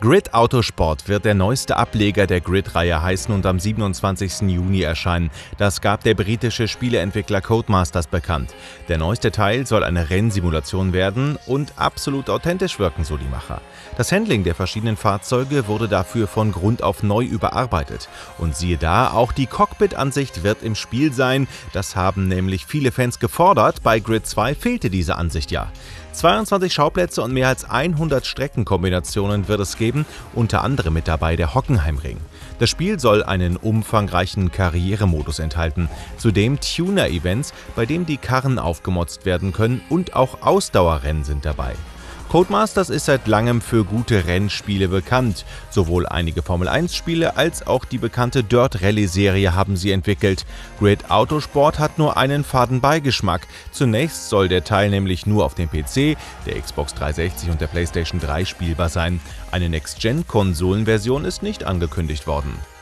Grid Autosport wird der neueste Ableger der Grid-Reihe heißen und am 27. Juni erscheinen. Das gab der britische Spieleentwickler Codemasters bekannt. Der neueste Teil soll eine Rennsimulation werden und absolut authentisch wirken, so die Macher. Das Handling der verschiedenen Fahrzeuge wurde dafür von Grund auf neu überarbeitet. Und siehe da, auch die Cockpit-Ansicht wird im Spiel sein. Das haben nämlich viele Fans gefordert. Bei Grid 2 fehlte diese Ansicht ja. 22 Schauplätze und mehr als 100 Streckenkombinationen wird es geben, unter anderem mit dabei der Hockenheimring. Das Spiel soll einen umfangreichen Karrieremodus enthalten, zudem Tuner-Events, bei denen die Karren aufgemotzt werden können, und auch Ausdauerrennen sind dabei. Codemasters ist seit langem für gute Rennspiele bekannt. Sowohl einige Formel-1-Spiele als auch die bekannte Dirt-Rallye-Serie haben sie entwickelt. Grid Autosport hat nur einen faden Beigeschmack. Zunächst soll der Teil nämlich nur auf dem PC, der Xbox 360 und der PlayStation 3 spielbar sein. Eine Next-Gen-Konsolenversion ist nicht angekündigt worden.